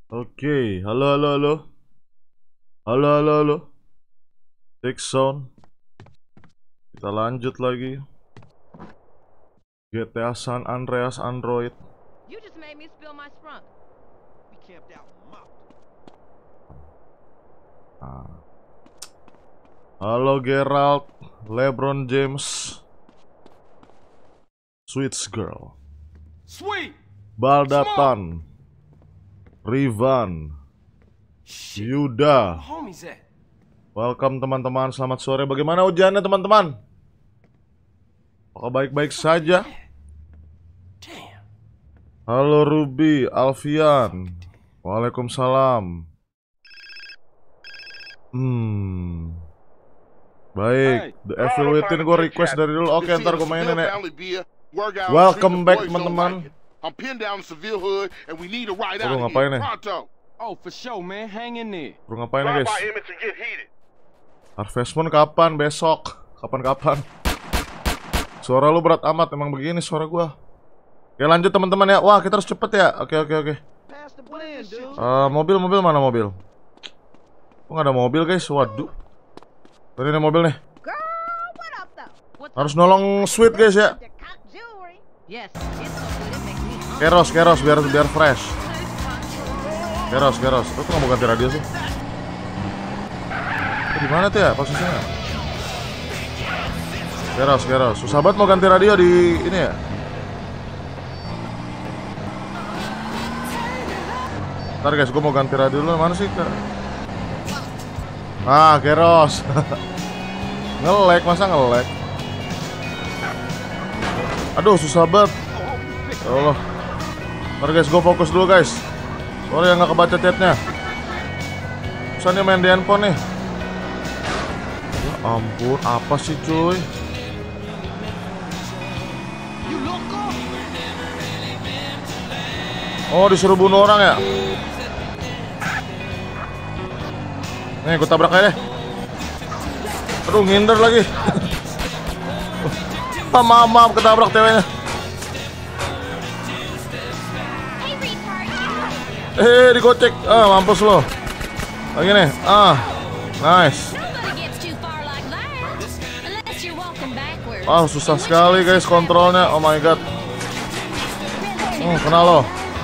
Oke, halo halo halo. Halo halo halo. Take sound. Kita lanjut lagi. GTA San Andreas Android. You just made me spill my sprunk. We camped out in Mountain. Halo Gerald, LeBron James, Sweets Girl, Sweet! Baldatan, Rivan, Yuda. Homies at? Welcome teman-teman, selamat sore. Bagaimana ujiannya teman-teman? Apakah baik-baik saja? Damn. Halo Ruby, Alfian. Waalaikumsalam. Baik, The Evil Within gue request dari dulu. Oke, ntar gue mainin ya. Welcome back teman-teman. I'm pinned down in Seville Hood and we need a ride Bro, out of ngapain here. nih? Pronto. Oh, for sure, man. Hang in there. Bro, ngapain nih guys? Image and get heated. Harvest Moon kapan? Besok. Kapan-kapan. Suara lu berat amat, emang begini suara gua. Oke, lanjut teman-teman ya. Wah, kita harus cepet ya. Oke. Pass the blend, dude. Mobil mana mobil? Kok nggak ada mobil guys? Waduh. Ini nih mobil nih. Girl, what up though? What's Harus nolong Sweet guys ya. the cock jewelry? Yes, it's so good it makes me hungry. Keros biar fresh. Keros. Lu tuh nggak mau ganti radio sih? Di mana tuh ya posisinya? Keros. Susah banget mau ganti radio di ini ya. Ntar guys, gue mau ganti radio dulu. Mana sih? Ah, Keros. Nge-lag, masa nge-lag? Aduh, susah banget. Ya Allah. Ntar guys, gue fokus dulu guys. Sorry yang gak kebaca chatnya. Susah nih main di handphone nih. Ya ampun, apa sih cuy? Oh, disuruh bunuh orang ya? Nih, gue tabrak aja deh. Aduh, ngindar lagi. Maaf, ketabrak ceweknya. Digocek. Mampus lo. Lagi nih. Nice. Susah sekali guys kontrolnya. Oh my god. Kena lo.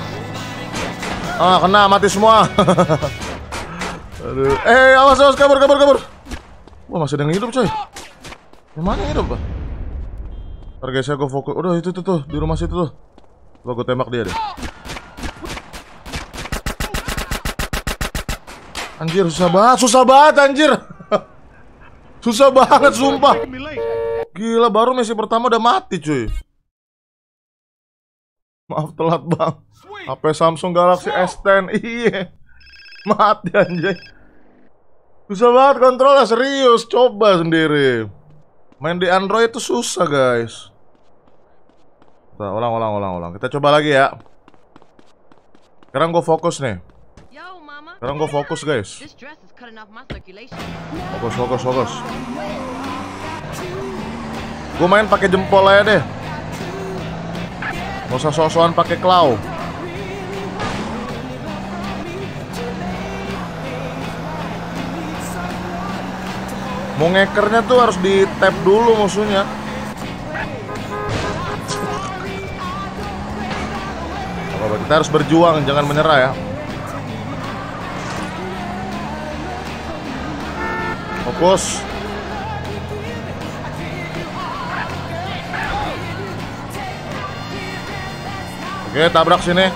Kena, mati semua. Aduh. Awas, kabur. Wah, masih ada yang hidup coy. Yang mana yang hidup, Pak? Ntar guys ya, gue fokus. Udah, itu tuh, di rumah situ tuh. Coba gue tembak dia deh. Anjir, susah banget anjir. Susah banget sumpah. Gila, baru misi pertama udah mati cuy. Maaf telat bang. HP Samsung Galaxy S10. Iya. Mati anjay. Susah banget kontrolnya, serius. Coba sendiri. Main di Android itu susah guys. Nah, ulang. Kita coba lagi ya. Sekarang gue fokus nih. Yo, mama. Sekarang gue fokus guys. This dress is cutting off my circulation. Fokus. Gue main pakai jempol aja deh. Gak usah sok-sokan pakai claw. Mau ngekernya tuh harus di tap dulu musuhnya. Apa-apa, kita harus berjuang, jangan menyerah ya. Fokus. Oke, tabrak sini.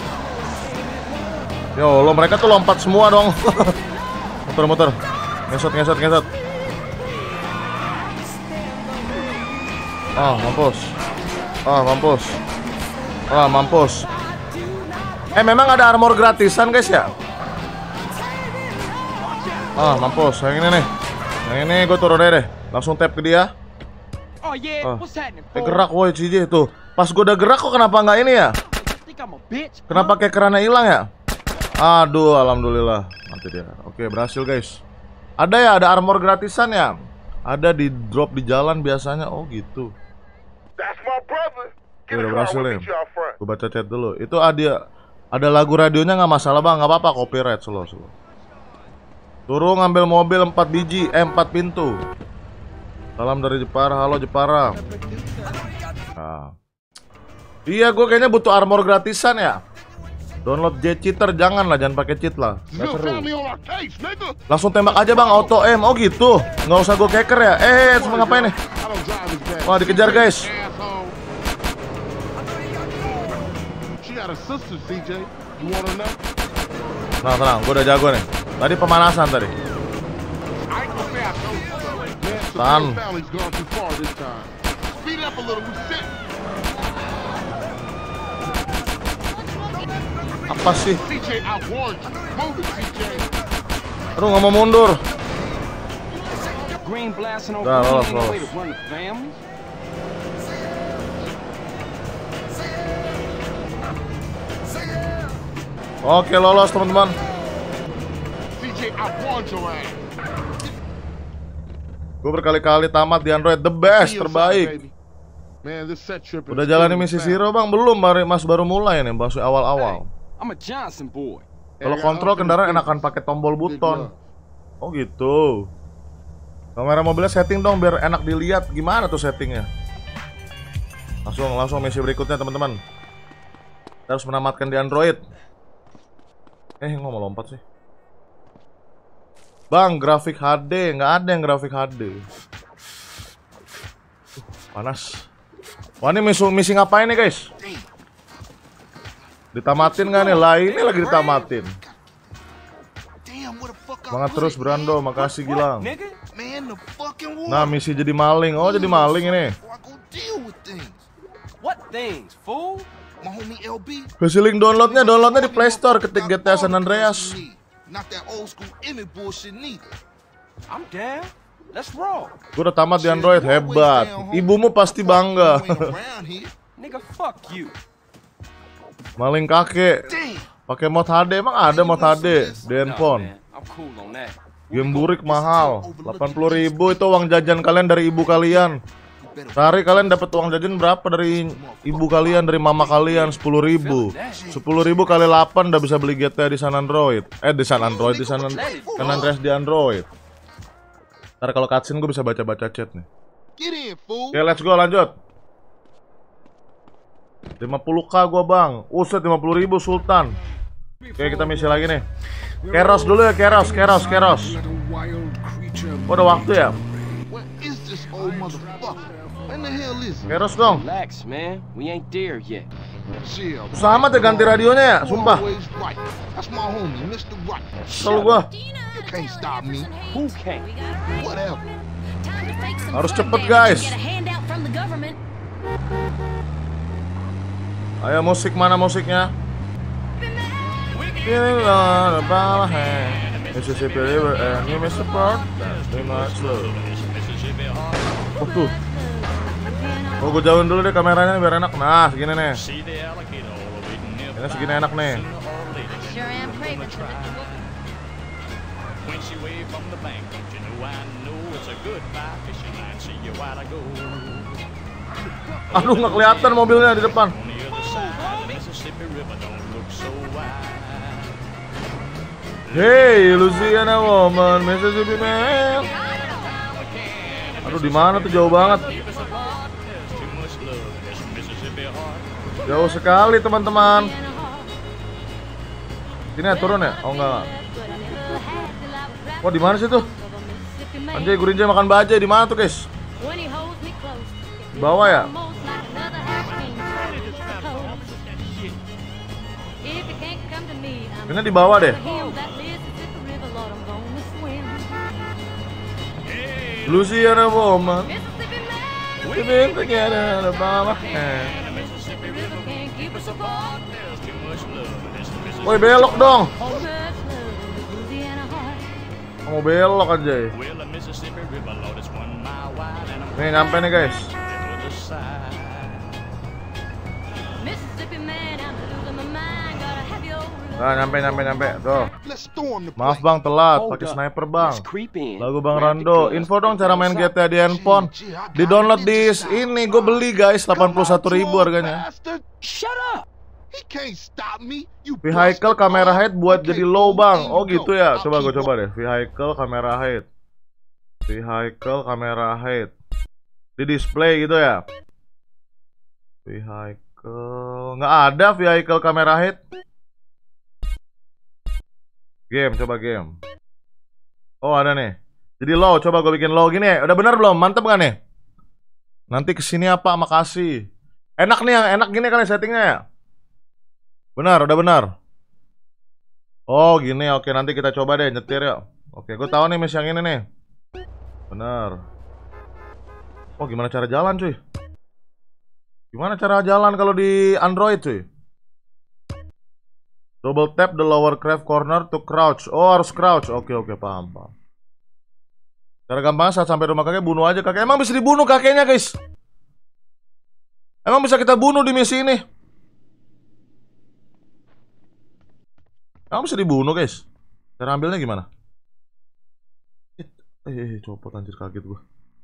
Yo, lo mereka tuh lompat semua dong. Muter. Ngesot. Mampus. Memang ada armor gratisan guys ya? Mampus. Yang ini nih. Yang ini gue turun aja deh. Langsung tap ke dia. Oh yeah, what's happening? Gerak woi CJ tuh. Pas gue udah gerak kok kenapa nggak ini ya? Think I'm a bitch? Kenapa kayak kerannya hilang ya? Aduh, alhamdulillah. Mati dia. Oke, berhasil guys. Ada armor gratisan ya? Ada di drop di jalan biasanya. Oh gitu. That's my brother. Udah berhasil nih. Gue baca chat dulu. Itu Ada lagu radionya nggak masalah bang, nggak apa-apa, copyright. Slow. Suruh ngambil mobil 4 biji, 4 pintu. Salam dari Jepara, halo Jepara. Nah. Iya, gue kayaknya butuh armor gratisan ya. Download J-cheater, jangan pakai cheat lah. Nggak seru. Langsung tembak aja bang, auto aim. Oh gitu, nggak usah gue keker ya. Cuma ngapain nih? Wah, dikejar guys. Nah, tenang, gue udah jago nih. Tadi pemanasan tadi. Tahan. Apa sih? Aduh, nggak mau mundur. Udah, lolos. Oke, lolos teman-teman. Gue berkali-kali tamat di Android, the best, terbaik. Udah jalani misi Zero bang? Belum, baru mulai nih, masih awal-awal. Kalau kontrol kendaraan enakan pakai tombol buton. Oh gitu. Kamera mobilnya setting dong biar enak dilihat. Gimana tuh settingnya? Langsung misi berikutnya teman-teman. Kita harus menamatkan di Android. Nggak mau lompat sih. Bang, grafik HD, nggak ada yang grafik HD. Panas. Wah, ini misi ngapain nih guys? Ditamatin nggak nih? Lah ini lagi ditamatin. Semangat terus Brando, makasih Gilang. Nah, misi jadi maling. Oh, jadi maling ini. Kasih link downloadnya di Play Store, ketik GTA San Andreas. Gue udah tamat di Android, hebat. Ibumu pasti bangga. Maling kakek. Pakai mod HD, emang ada mod HD di handphone. Game burik mahal, 80.000 itu uang jajan kalian dari ibu kalian. Sehari kalian dapat uang jajan berapa dari ibu kalian, dari mama kalian? 10.000. 10.000 kali 8 udah bisa beli GTA di San Android. Di San Andreas di Android. Ntar kalau cutscene gue bisa baca-baca chat nih. Oke, let's go, lanjut. 50k gua bang. Uset 50.000 Sultan. Oke, kita misi lagi nih. Keros dulu ya, Keros. Oh, udah waktu ya. Keros dong. Sama deh ganti radionya ya, sumpah. Selalu gua. Harus cepet guys. Ayo musik, mana musiknya? Mississippi River and you miss the part. Oh tuh. Oh, gue jauhin dulu deh kameranya biar enak. Nah, segini nih. Ini segini enak nih. Aduh, nggak kelihatan mobilnya di depan. Hey, Louisiana woman, Mississippi man. Aduh, di mana tuh, jauh banget. Jauh sekali teman-teman. Sini ya, turun ya? Oh enggak. Wah, di mana sih tuh? Anjay, Gurinjay makan bajai di mana tuh guys? Di bawah ya? Ini di bawah deh. Louisiana woman. Woi, belok dong. Mau belok aja. Nih, nyampe nih guys. Nah, nyampe tuh. Maaf bang, telat pakai sniper bang. Lagu Bang Rando. Info dong cara main GTA di handphone. Di download di ini, gue beli guys, 81.000 harganya. He can't stop me. You Vehicle busted, camera dog. height buat Okay, jadi low fool, bang. there Oh you gitu go. ya. I'll Coba gue keep coba deh. Vehicle camera height. Vehicle camera height. Di display gitu ya. Vehicle nggak ada vehicle camera height. Game, coba game. Oh ada nih. Jadi low, coba gue bikin low gini ya. Udah bener belum? Mantep gak nih? Nanti kesini apa? Makasih. Enak nih yang enak gini kan settingnya ya. Benar, udah benar. Oh gini, oke nanti kita coba deh nyetir ya. Oke, gue tahu nih mis yang ini nih. Benar. Oh gimana cara jalan cuy? Gimana cara jalan kalau di Android cuy? Double tap the lower craft corner to crouch. Oh harus crouch. Oke paham. Cara gampangnya saat sampai rumah kakek bunuh aja kakek. Emang bisa dibunuh kakeknya guys? Emang bisa kita bunuh di misi ini? Emang bisa dibunuh guys? Cara ambilnya gimana? Copot anjir kaget gua.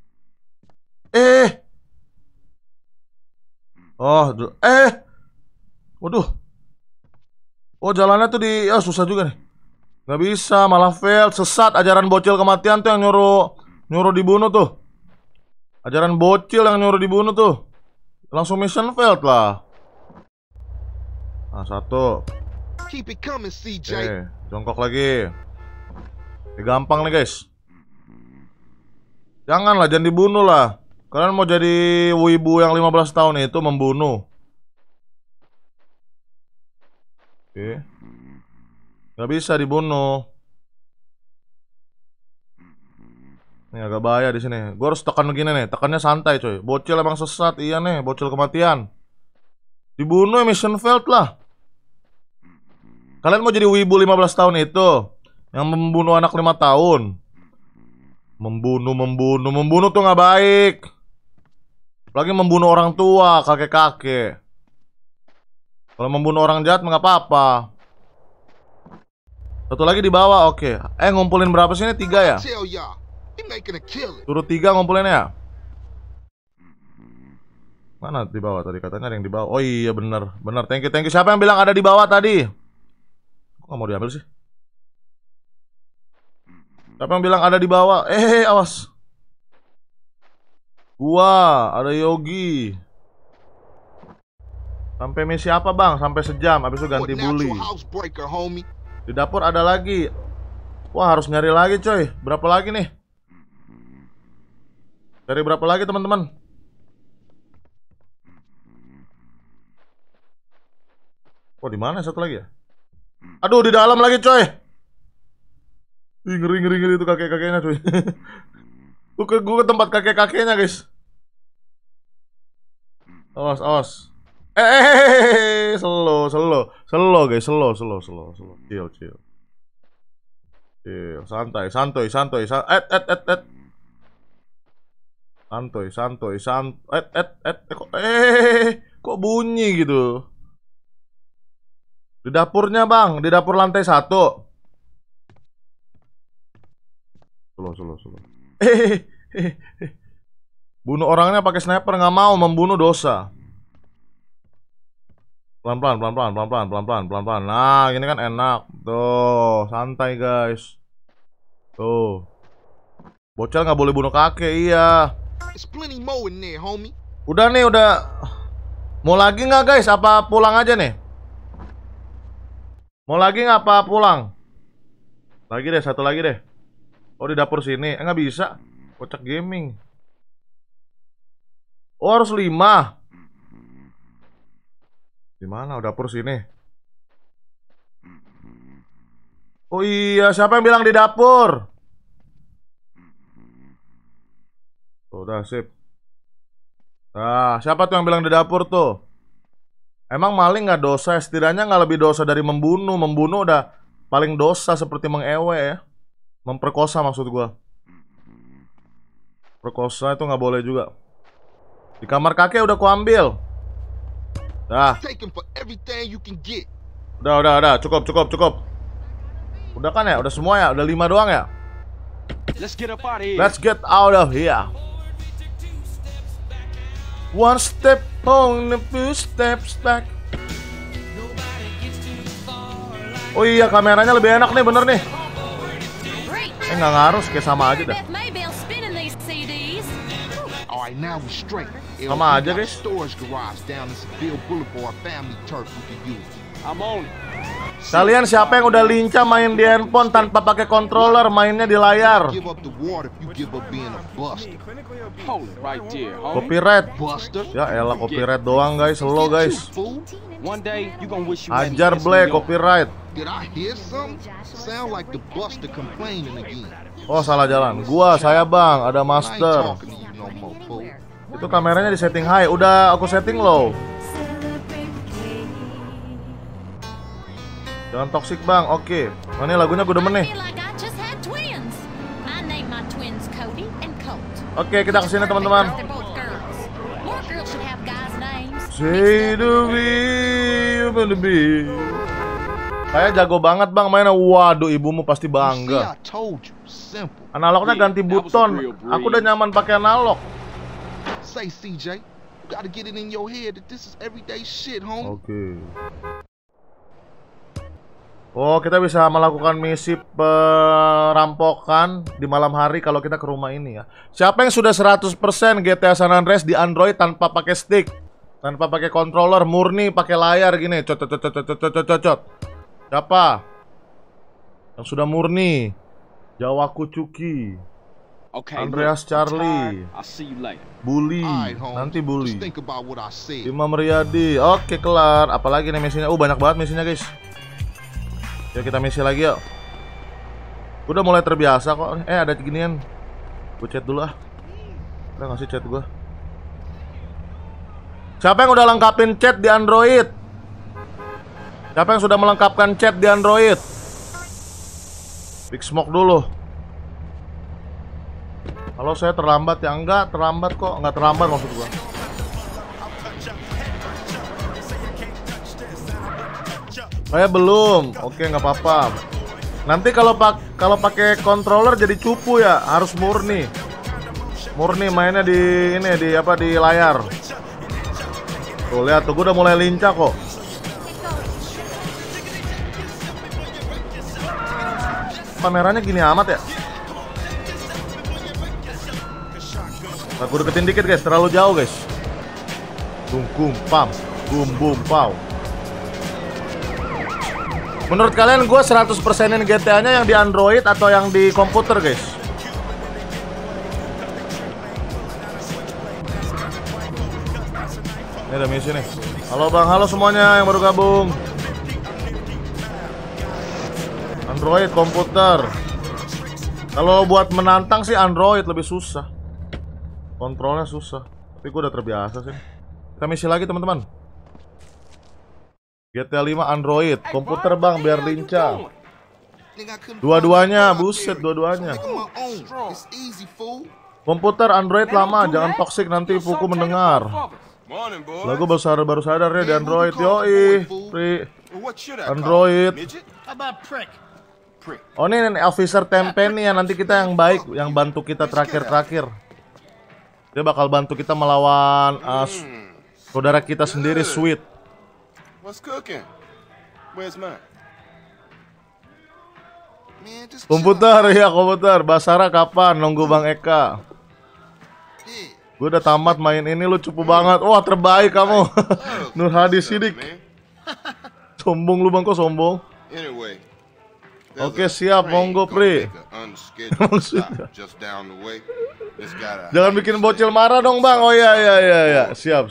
Waduh. Oh jalannya tuh susah juga nih. Nggak bisa, malah fail, sesat. Ajaran bocil kematian tuh yang nyuruh dibunuh tuh. Ajaran bocil yang nyuruh dibunuh tuh. Langsung mission failed lah. Nah satu. Keep it coming, CJ. Jongkok lagi. Ini gampang nih guys. Janganlah, jangan dibunuh lah. Kalian mau jadi wibu yang 15 tahun itu membunuh. Oke. Gak bisa dibunuh. Ini agak bahaya di sini. Gue harus tekan begini nih. Tekannya santai coy. Bocil emang sesat. Iya nih, bocil kematian. Dibunuh mission failed lah. Kalian mau jadi wibu 15 tahun itu yang membunuh anak 5 tahun. Membunuh tuh gak baik. Apalagi membunuh orang tua, kakek-kakek. Kalau membunuh orang jahat nggak apa-apa. Satu lagi di bawah, oke. Ngumpulin berapa sih ini? 3 ya? Tell y'all, he making a killing. Suruh 3 ngumpulinnya ya? Mana di bawah tadi? Katanya ada yang di bawah. Oh iya bener. Thank you. Siapa yang bilang ada di bawah tadi? Kok nggak mau diambil sih? Siapa yang bilang ada di bawah? Awas. Gua, ada Yogi. Sampai misi apa bang? Sampai sejam, habis itu ganti bully. Di dapur ada lagi. Wah harus nyari lagi coy. Berapa lagi nih? Cari berapa lagi teman-teman? Oh di mana satu lagi ya? Aduh di dalam lagi coy. Ih, ngeri itu kakek-kakeknya coy. Gue ke tempat kakek-kakeknya guys. Awas. Slow guys, slow. Chill. Santai. Santuy. Kok bunyi gitu? Di dapurnya bang, di dapur lantai 1. Slow. Bunuh orangnya pakai sniper nggak mau, membunuh dosa. Pelan-pelan. Nah, gini kan enak. Tuh, santai guys. Tuh. Bocil nggak boleh bunuh kakek, iya. Udah nih, udah. Mau lagi nggak guys? Apa pulang aja nih? Mau lagi nggak apa pulang? Lagi deh, satu lagi deh. Oh di dapur sini, nggak bisa. Kocak gaming. Oh harus 5. Gimana? Udah dapur sini. Oh iya, siapa yang bilang di dapur? Udah sip. Nah, siapa tuh yang bilang di dapur tuh? Emang maling nggak dosa? Setidaknya nggak lebih dosa dari membunuh. Membunuh udah paling dosa seperti mengewe ya. Memperkosa maksud gua. Perkosa itu nggak boleh juga. Di kamar kakek udah kuambil. Dah. Udah. Cukup. Udah kan ya? Udah semua ya? Udah 5 doang ya? Let's get up out of here. Let's get out of here. One step on the 2 steps back. Oh iya, kameranya lebih enak nih, bener nih. Nggak ngaruh, kayak sama aja dah. Alright, now we straight. Sama aja, guys. Storage garage down in Seville Boulevard, family turf we can use. I'm on it. Kalian siapa yang udah lincah main di handphone tanpa pakai controller, mainnya di layar? Give up the water if you give up being a buster. Hold it right there, homie. Copyright. Buster. Ya elah, copyright doang guys, slow guys. One day you gonna wish you had Ajar this in Black, your- copyright. Did I hear something? Sound like the buster complaining again. Oh salah jalan. Saya bang, ada I ain't master. talking to you no more, fool. Itu kameranya di setting high, udah aku setting low. Jangan toxic bang, oke. Nah, ini lagunya gue demen nih. Oke, kita kesini teman-teman. Say the be. Saya jago banget bang mainnya. Waduh, ibumu pasti See, bangga. I told you, simple. Analognya ganti buton. Aku udah nyaman pakai analog. Say, CJ, you gotta get it in your head that this is everyday shit, homie. Oke. Oh, kita bisa melakukan misi perampokan di malam hari kalau kita ke rumah ini ya. Siapa yang sudah 100% GTA San Andreas di Android tanpa pakai stick, tanpa pakai controller, murni pakai layar gini, cot. Siapa? Yang sudah murni? Jawaku Cuki, Okay, Andreas look, I'm Charlie, tired. I'll see you later. Bully, Alright, homie. nanti Bully, Just think about what I said. Imam Riyadi. Oke, kelar. Apalagi nih misinya? Banyak banget misinya guys. Ya kita misi lagi yuk. Udah mulai terbiasa kok. Ada ginian. Gue chat dulu ah. Udah ngasih chat gue. Siapa yang udah lengkapin chat di Android? Siapa yang sudah melengkapkan chat di Android? Big Smoke dulu. Kalau saya terlambat ya? Enggak terlambat kok. Enggak terlambat maksud gue. Saya belum. Oke, nggak apa-apa. Nanti kalau pakai controller jadi cupu ya, harus murni. Murni mainnya di ini di layar. Tuh lihat tuh, gue udah mulai lincah kok. Kameranya gini amat ya. Nah, gue deketin dikit guys, terlalu jauh guys. Bum bum pam, bum bum pow. Menurut kalian gue 100%in GTA-nya yang di Android atau yang di komputer guys? Ini ada misi nih. Halo bang, halo semuanya yang baru gabung. Android, komputer. Kalau buat menantang sih Android lebih susah. Kontrolnya susah. Tapi gue udah terbiasa sih. Kita misi lagi teman-teman. GTA 5 Android, komputer bang biar lincah. Dua-duanya, buset dua-duanya. Komputer Android lama, jangan toxic nanti Fuku mendengar. Lagu baru sadar ya di Android, yoi, free Android. Oh ini Officer Tempe nih ya, nanti kita yang baik, yang bantu kita terakhir-terakhir. Dia bakal bantu kita melawan saudara kita sendiri, Sweet. What's cooking? Where's mine? Komputer ya, komputer. Basara kapan? Nunggu Bang Eka. Gue udah tamat main ini, lu cupu banget. Wah, terbaik kamu. Nur Hadi Sidik. Sombong lu bang, kok sombong? Oke, siap, monggo Pri. Jangan bikin bocil marah dong bang. Oh iya. Siap.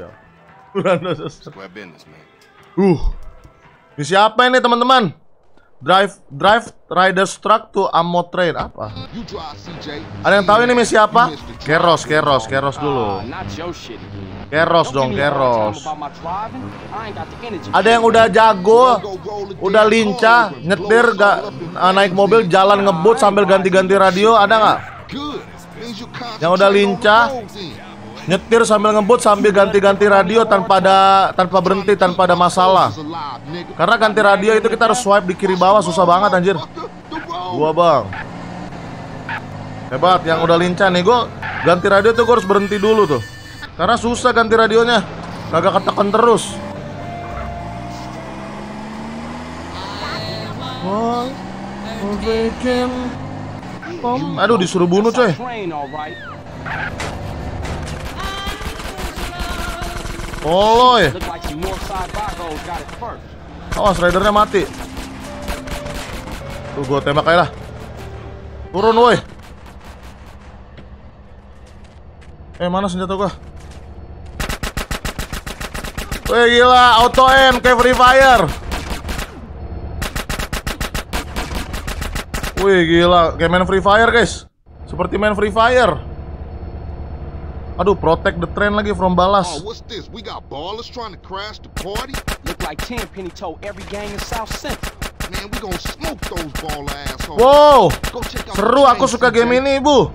Misi apa ini teman-teman? Drive Rider's Truck to Ammo Train. Apa? Ada yang tahu ini misi apa? Keros dulu. Keros dong, Keros. Ada yang udah jago, udah lincah, nyetir gak naik mobil, jalan ngebut sambil ganti-ganti radio, ada nggak? Yang udah lincah, nyetir sambil ngebut sambil ganti-ganti radio tanpa berhenti, tanpa ada masalah. Karena ganti radio itu kita harus swipe di kiri bawah, susah banget anjir. Gua bang hebat, yang udah lincah nih. Gua ganti radio tuh gua harus berhenti dulu tuh, karena susah ganti radionya, kagak ketekan terus. Aduh, disuruh bunuh coy. Oloy. Awas, ridernya mati. Tuh, gua tembak aja lah. Turun woi. Mana senjata gua? Wih gila, auto aim kayak Free Fire. Wih gila, kayak main Free Fire guys. Seperti main Free Fire. Aduh, protect the train lagi from balas. Oh, what's this? We got ballers trying to crash the party? Look like Tenpenny told every gang in South Central. Man, we gonna smoke those ball assholes. Wow, Go check out seru, the aku train, suka CJ. game ini, Bu.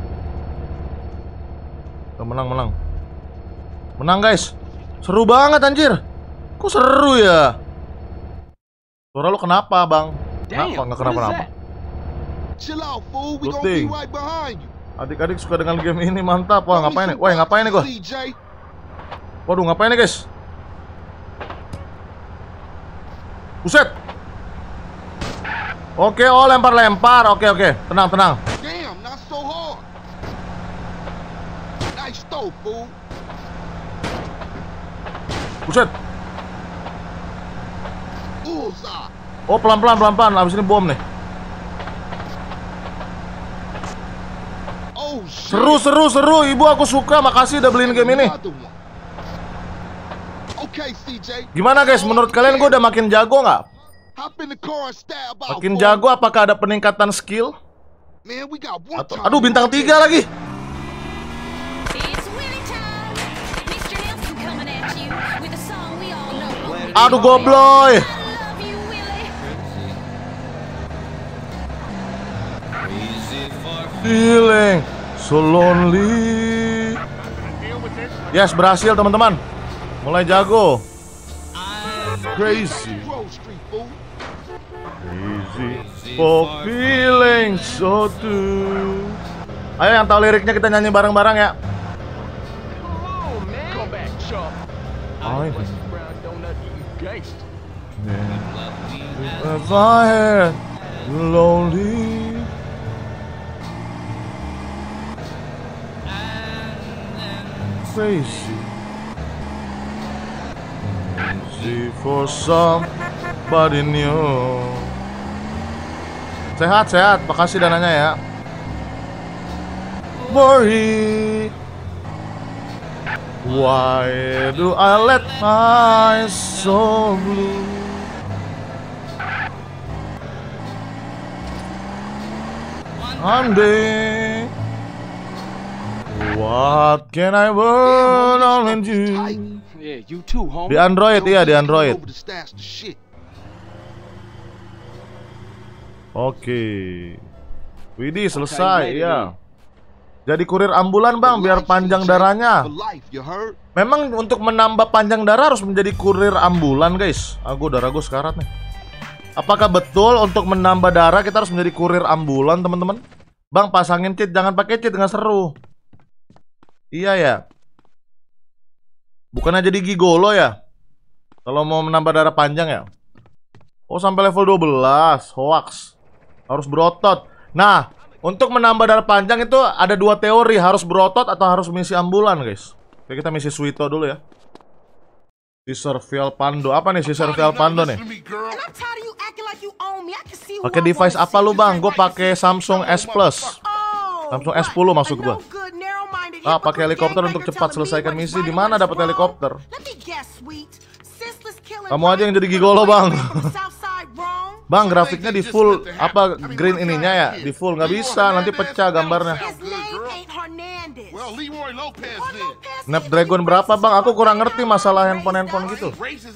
Menang. Menang, guys. Seru banget, anjir. Kok seru ya? Suara lu kenapa, Bang? Kenapa? Nggak kenapa-napa. Chill out, fool. We gonna Looting. be right behind you. Adik-adik suka dengan game ini, mantap. Wah, ngapain nih? Wah, ngapain nih gua? CJ. Waduh, ngapain nih, guys? Buset. Oke, oh lempar-lempar. Oke. Tenang. Damn, not so hard. Nice throw, fool. Buset. Bullseye. Oh, pelan-pelan. Abis ini bom nih. Oh, shit. Seru. Ibu, aku suka. Makasih udah beliin game ini. Another one. Okay, CJ. Gimana, guys? Menurut kalian gue udah makin jago nggak? Hop in the car and stab out. Makin fool. jago? Apakah ada peningkatan skill? Man, we got one time. Aduh, bintang 3 lagi. It's Willie time. Mr. Nelson coming at you with a song we all know. Aduh, gobloy. I love you, Willie. Feeling so lonely. Yes, berhasil teman-teman. Mulai jago. Crazy. Grove Street, fool. Crazy for feeling so true. Ayo yang tahu liriknya kita nyanyi bareng-bareng ya. Come back, Chuck. Ayo. Brown donut, you gangster. If I had you lonely. Crazy. Crazy for somebody new. Sehat. Makasih dananya ya. Worry. Why do I let my soul blue? One day, what can I burn on and you? Yeah, you too, homie. Di Android, iya di Android. Over to stash the shit. Oke. Widih, selesai ya. Jadi kurir ambulan bang, biar panjang darahnya. For life, you heard? Memang untuk menambah panjang darah harus menjadi kurir ambulan guys. Aku darah gue sekarat nih. Apakah betul untuk menambah darah kita harus menjadi kurir ambulan teman-teman? Bang, pasangin cheat, jangan pakai cheat, nggak seru. Iya ya. Bukannya jadi gigolo ya? Kalau mau menambah darah panjang ya? Oh, sampai level 12, hoax. Harus berotot. Nah, untuk menambah darah panjang itu ada dua teori, harus berotot atau harus misi ambulan guys. Oke, kita misi Suito dulu ya. Si Servial Pando, apa nih si Servial Pando nih? Pakai device apa lu bang? Gue pakai Samsung S Plus. Samsung S10 maksud gue. Ah, pakai helikopter untuk cepat selesaikan misi. Di mana dapat helikopter? Kamu aja yang jadi gigolo bang. Bang, grafiknya di full apa green ininya ya? Di full nggak bisa, nanti pecah gambarnya. Snapdragon berapa bang? Aku kurang ngerti masalah handphone gitu.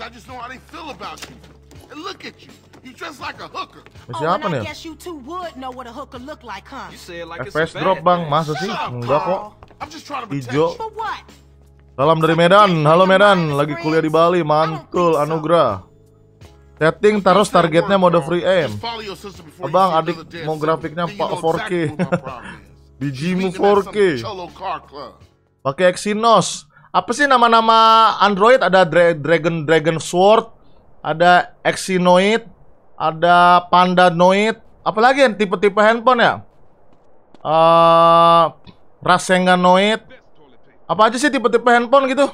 Siapa nih? FPS drop bang, masa sih? Enggak kok. Ijo. Salam dari Medan, halo Medan, lagi kuliah di Bali, mantul, anugerah. Setting terus targetnya mode free aim. Abang, adik mau grafiknya 4K. Bijimu 4K. Pakai Exynos. Apa sih nama-nama Android? Ada Dragon Sword, ada Exynoid, Ada Pandanoid. Apalagi yang tipe-tipe handphone ya? Rasenganoid. Apa aja sih tipe-tipe handphone gitu?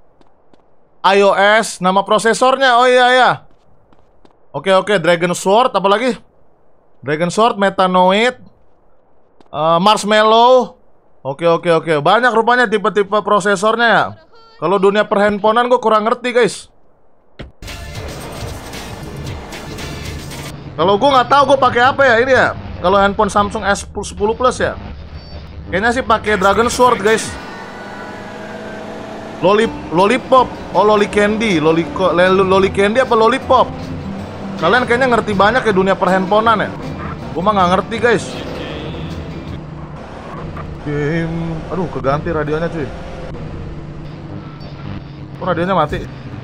iOS, nama prosesornya. Oh iya. Oke, Dragon Sword, apalagi? Dragon Sword, Metanoid, Marshmallow. Oke. Banyak rupanya tipe-tipe prosesornya ya. Kalau dunia perhandphonean gue kurang ngerti, guys. Kalau gue nggak tahu gue pakai apa ya ini ya. Kalau handphone Samsung S10 Plus ya. Kayaknya sih pakai Dragon Sword, guys. Lollipop. Oh, Lolly Candy apa Lollipop? Kalian kayaknya ngerti banyak ya dunia perhandphonean ya. Gue mah nggak ngerti, guys. Aduh, keganti radionya cuy. Kok radionya mati?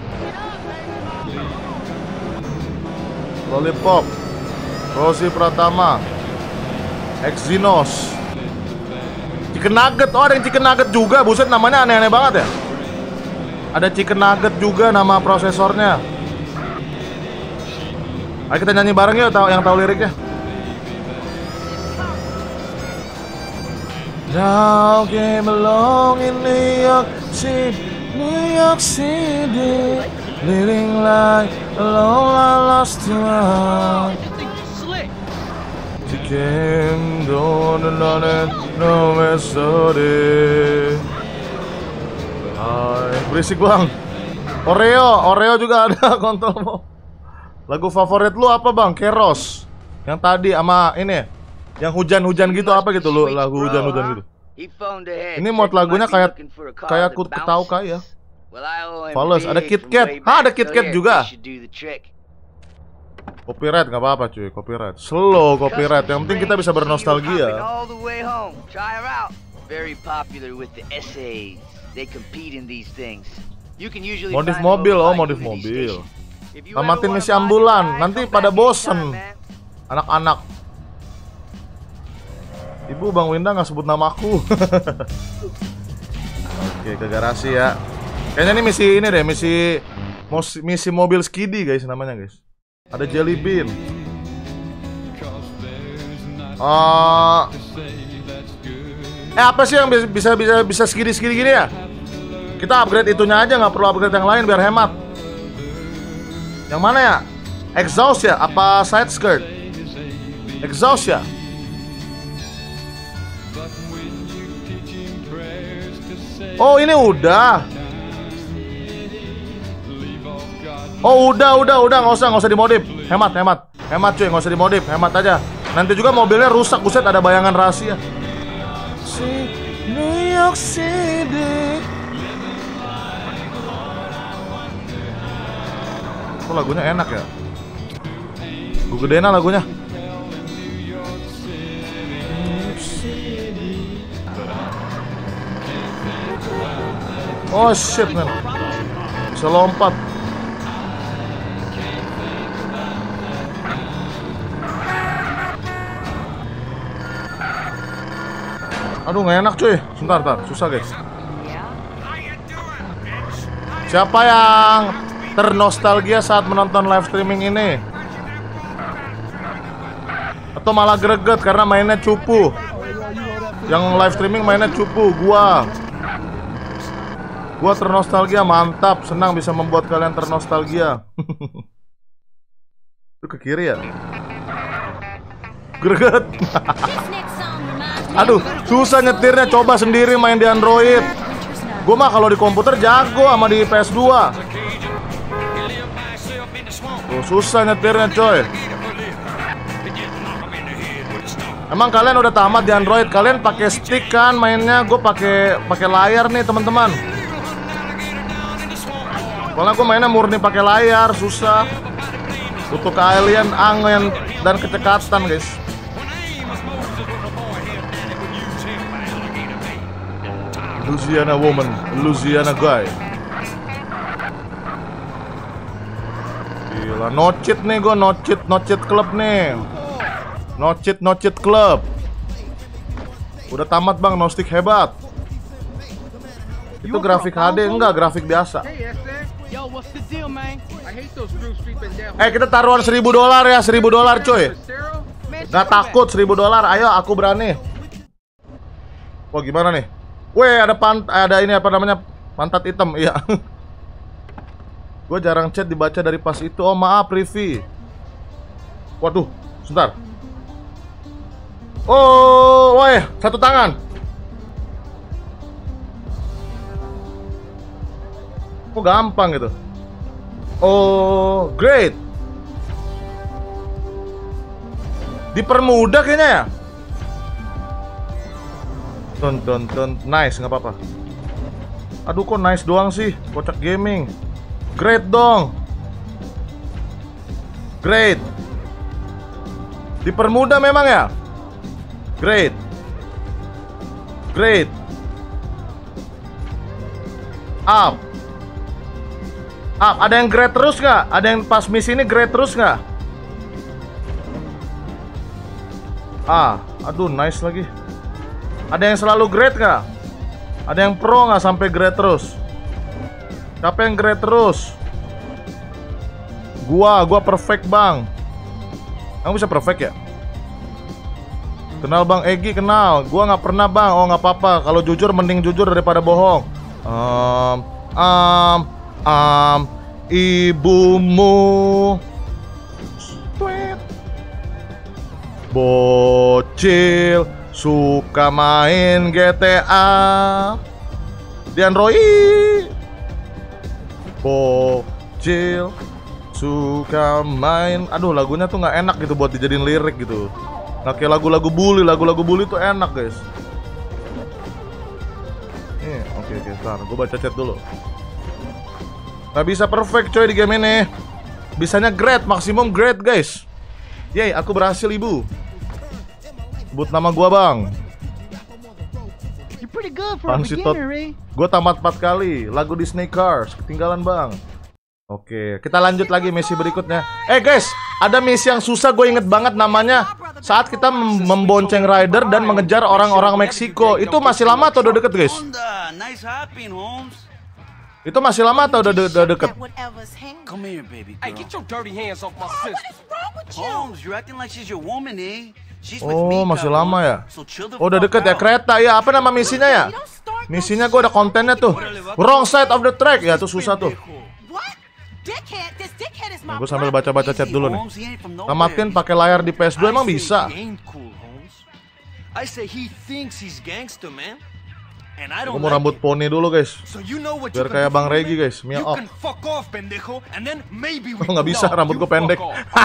Lollipop, Rosie Pratama, Exynos, Chicken Nugget. Oh, ada yang Chicken Nugget juga. Buset, namanya aneh-aneh banget ya. Ada Chicken Nugget juga nama prosesornya. Ayo kita nyanyi bareng yuk, yang tahu liriknya. Now came along in New York City, living like a lost one. She came down and no yesterday. Hai, berisik bang. Oreo juga ada kontrol. Lagu favorit lu apa bang? Keros. Yang tadi sama ini, yang hujan-hujan gitu apa gitu lu? Lagu hujan-hujan gitu. Ini mod lagunya kayak aku tahu kayak. Fales, ada KitKat. Ada KitKat juga. Copyright nggak apa-apa cuy, copyright. Slow copyright. Yang penting kita bisa bernostalgia. Modif mobil, modif mobil. Tamatin misi ambulan, nanti pada bosen anak-anak. Ibu, Bang Winda nggak sebut namaku. Oke, ke garasi ya. Kayaknya ini misi mobil Skiddy guys namanya guys. Ada Jelly Bean. Apa sih yang bisa Skiddy gini ya? Kita upgrade itunya aja, nggak perlu upgrade yang lain biar hemat. Yang mana ya? Exhaust ya? Apa side skirt? Exhaust ya? Oh ini udah. Oh udah, nggak usah dimodif. Hemat cuy, nggak usah dimodif, hemat aja. Nanti juga mobilnya rusak, buset ada bayangan rahasia. New York City. Kok lagunya enak ya? Gue gedein lagunya. Oh shit man, bisa lompat. Aduh nggak enak cuy, sebentar, susah guys. Siapa yang ternostalgia saat menonton live streaming ini? Atau malah greget karena mainnya cupu? Yang live streaming mainnya cupu, gua ternostalgia, mantap, senang bisa membuat kalian ternostalgia. Itu ke kiri ya? Greget. Aduh, susah nyetirnya, coba sendiri main di Android. Gue mah kalau di komputer jago sama di PS2. Tuh, susah nyetirnya coy. Emang kalian udah tamat di Android? Kalian pakai stick kan mainnya? Gue pakai layar nih teman-teman. Soalnya gue mainnya murni pakai layar, susah. Butuh keahlian, angin, dan kecekatan guys. Louisiana woman, Louisiana guy. Gila, no cheat nih gue, no cheat club nih. No cheat club. Udah tamat bang, no stick hebat. Itu grafik HD, enggak grafik biasa. Yo, what's the deal, man? I hate those groups creeping down. Kita taruhan $1.000 ya, $1.000 coy. Gak takut $1.000, ayo aku berani. Wah gimana nih? Weh ada ini apa namanya? Pantat hitam, iya. Gue jarang chat dibaca dari pas itu. Oh maaf Rivi. Waduh, sebentar. Oh, woi, satu tangan. Kok gampang gitu? Oh, great. Dipermudah kayaknya ya. Tonton, nice, nggak apa-apa. Aduh, kok nice doang sih? Kocak gaming. Great dong. Great. Dipermudah memang ya. Great. Great. Up. Up. Ada yang great terus nggak? Ada yang pas misi ini great terus nggak? Aduh, nice lagi. Ada yang selalu great nggak? Ada yang pro nggak sampai great terus? Siapa yang great terus? Gua perfect bang. Kamu bisa perfect ya? Kenal Bang Egi, kenal. Gua nggak pernah bang. Oh nggak apa-apa. Kalau jujur mending jujur daripada bohong. Ibumu tweet. Bocil suka main GTA di Android. Bocil suka main. Aduh lagunya tuh nggak enak gitu buat dijadiin lirik gitu. Nggak kayak lagu-lagu bully tuh enak guys. Oke, bentar, gue baca chat dulu. Gak bisa perfect coy di game ini. Bisanya great, maksimum great guys. Yeay, aku berhasil ibu. Sebut nama gua bang. Gue tamat 4 kali. Lagu Disney Cars, ketinggalan bang. Oke, kita lanjut lagi misi berikutnya. Guys, ada misi yang susah gue inget banget namanya. Saat kita membonceng rider dan mengejar orang-orang Meksiko. Itu masih lama atau udah deket guys? Itu masih lama atau udah deket? Come here, baby girl. Hey, get your dirty hands off my sister. Holmes, you're acting like she's your woman, eh? Oh, masih lama ya? Oh, udah deket ya, kereta ya. Apa nama misinya ya? Misinya gue ada kontennya tuh. Wrong side of the track. Ya, tuh susah tuh. Nah, gue sambil baca-baca chat dulu nih. Tamatin pakai layar di PS2 emang bisa? Gue mau rambut poni dulu guys. Biar kayak Bang Regi guys. Mia off. Oh nggak bisa, rambut gue pendek.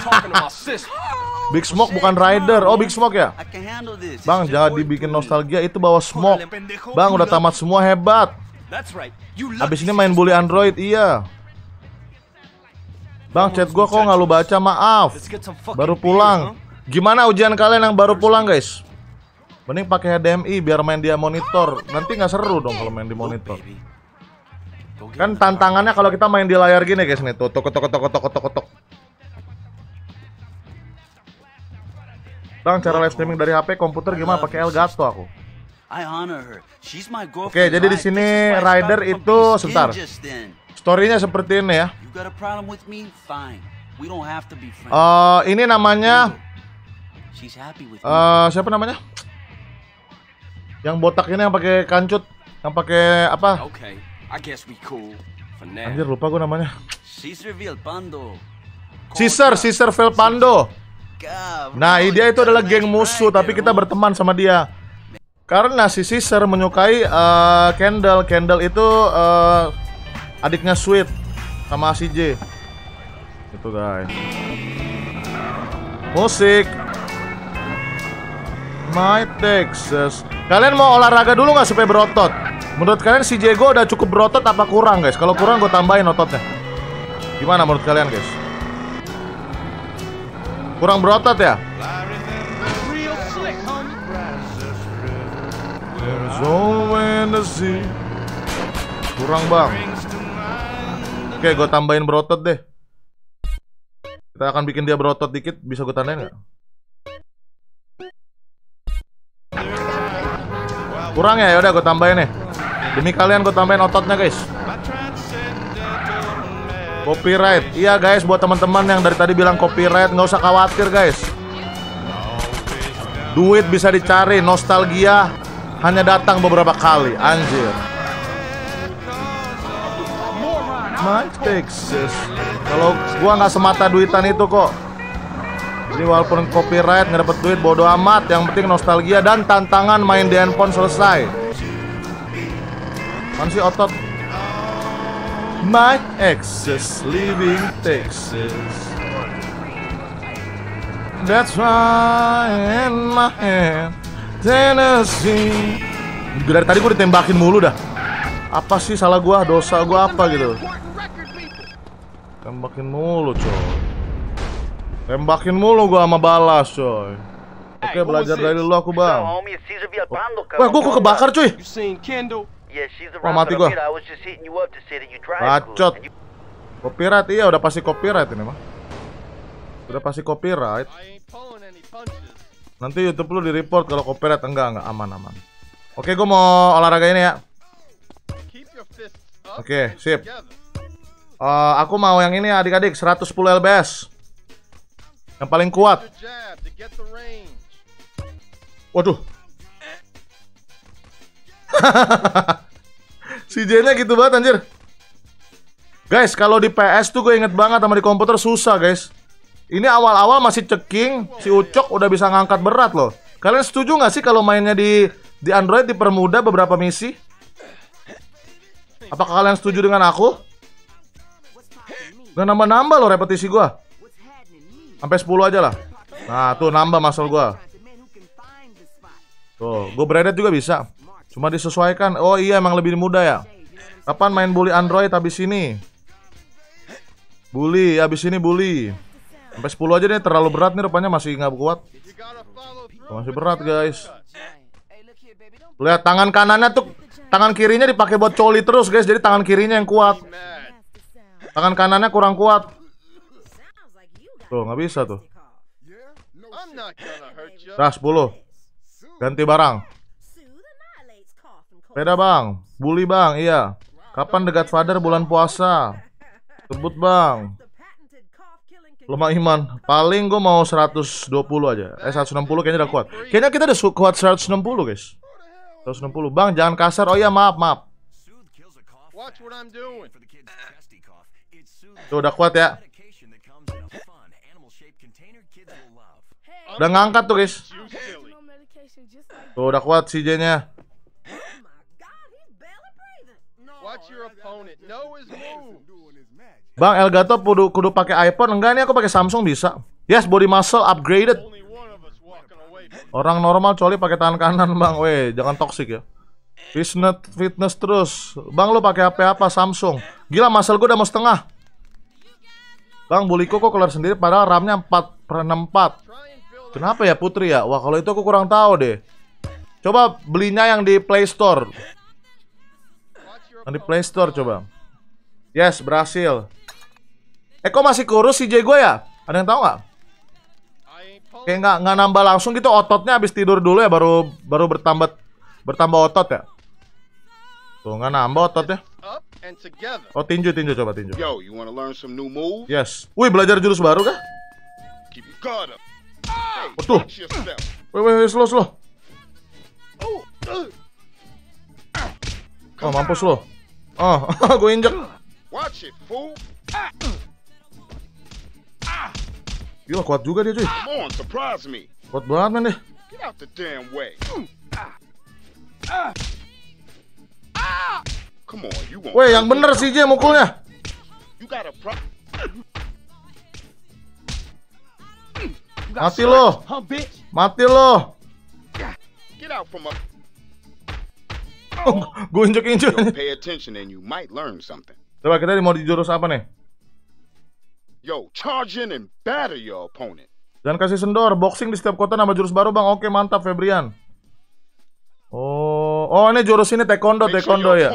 Big Smoke bukan rider. Oh Big Smoke ya. Bang jangan dibikin nostalgia, itu bawa smoke. Bang udah tamat semua, hebat. Abis ini main bully Android, iya. Bang chat gue kok nggak lu baca, maaf. Baru pulang. Gimana ujian kalian yang baru pulang guys? Mending pakai HDMI biar main dia monitor. Nanti nggak seru dong kalau main di monitor. Kan tantangannya kalau kita main di layar gini guys nih, tuh tok. Bang cara live streaming dari HP komputer gimana? Pakai Elgato aku. Oke, jadi di sini rider itu sebentar. Storynya seperti ini ya. Ini namanya siapa namanya? Yang botak ini yang pakai kancut, yang pakai apa? Anjir lupa gue namanya. Caesar Vilpando. Nah, dia itu adalah geng musuh tapi kita berteman sama dia. Karena si Caesar menyukai Kendall. Kendall itu adiknya Sweet sama CJ. Itu guys. Musik My Texas. Kalian mau olahraga dulu nggak supaya berotot? Menurut kalian si Diego udah cukup berotot apa kurang guys? Kalau kurang gue tambahin ototnya. Gimana menurut kalian guys? Kurang berotot ya? Kurang bang. Oke, gue tambahin berotot deh. Kita akan bikin dia berotot dikit. Bisa gue tandain nggak? Kurang ya? Yaudah gue tambahin nih. Demi kalian gue tambahin ototnya guys. Copyright. Iya guys, buat teman-teman yang dari tadi bilang copyright, nggak usah khawatir guys. Duit bisa dicari, nostalgia hanya datang beberapa kali, anjir. My Texas. Kalau gua nggak semata duitan itu kok. Jadi walaupun copyright nggak dapet duit, bodo amat. Yang penting nostalgia dan tantangan main di handphone selesai. Mana sih otot? My Texas, living Texas. That's why in my hand Tennessee. Dari tadi gue ditembakin mulu dah. Apa sih salah gua, dosa gua apa gitu? Tembakin mulu coy. Tembakin mulu gua sama balas coy. Oke, belajar dari lu aku bang. Wah, gua kok kebakar cuy. Wah, mati gua. Bacot. Copyright, iya udah pasti copyright ini mah. Udah pasti copyright. Nanti YouTube lu di report kalau copyright. Enggak aman. Oke, gua mau olahraga ini ya. Oke, sip. Aku mau yang ini adik-adik, 110 lbs. Yang paling kuat. Waduh. Si J-nya gitu banget anjir. Guys, kalau di PS tuh gue inget banget, sama di komputer susah guys. Ini awal-awal masih ceking, si Ucok udah bisa ngangkat berat loh. Kalian setuju gak sih kalau mainnya di Android dipermudah beberapa misi? Apakah kalian setuju dengan aku? Gak nambah-nambah loh repetisi gua. Sampai 10 aja lah. Nah tuh nambah muscle gua. Tuh, gue braided juga bisa. Cuma disesuaikan. Oh iya, emang lebih mudah ya. Kapan main bully Android habis ini? Bully, habis ini bully. Sampai 10 aja nih, terlalu berat nih rupanya, masih nggak kuat. Masih berat guys. Lihat tangan kanannya tuh, tangan kirinya dipakai buat coli terus guys. Jadi tangan kirinya yang kuat. Tangan kanannya kurang kuat. Tuh, nggak bisa tuh. Dah 10. Ganti barang. Beda bang. Bully bang, iya. Kapan The Godfather bulan puasa? Sebut bang. Lemah iman. Paling gue mau 120 aja. 160 kayaknya udah kuat. Kayaknya kita udah kuat 160 guys. 160. Bang jangan kasar. Oh iya maaf. Tuh udah kuat ya. Udah ngangkat tuh guys. Tuh udah kuat si J-nya. Bang Elgato kudu pakai iPhone. Enggak nih, aku pakai Samsung bisa. Yes, body muscle upgraded. Orang normal coli pakai tangan kanan bang. Weh, jangan toxic ya. Fitness terus. Bang lu pakai HP apa? Samsung. Gila, muscle gue udah mau setengah. Bang, buliku kok keluar sendiri padahal RAM-nya 4/64. Kenapa ya Putri ya? Wah, kalau itu aku kurang tahu deh. Coba belinya yang di Play Store. Yang di Play Store coba. Yes, berhasil. Kok masih kurus si J gue ya? Ada yang tahu nggak? Kayak nggak nambah langsung gitu, ototnya habis tidur dulu ya baru bertambah otot ya. Tuh nggak nambah ototnya. Oh tinju coba tinju. Yo, you wanna learn some new moves? Yes. Wih, belajar jurus baru kah? Keep your guard up. Oh tuh. Wih, slow. Oh mampus lo. Oh, gue injek. Watch it, fool. Gila, kuat juga dia cuy. Come on, surprise me. Kuat banget men deh. Get out the damn way. Come on, you won't. Weh, yang bener sih J mukulnya. You got a Mati lo. Get out from up. Gue injek. Pay attention and you might learn something. Coba kita mau di jurus apa nih? Yo, charge in and batter your opponent. Jangan kasih sendor, boxing di setiap kota nambah jurus baru bang. Oke mantap Febrian. Oh ini jurus ini taekwondo ya.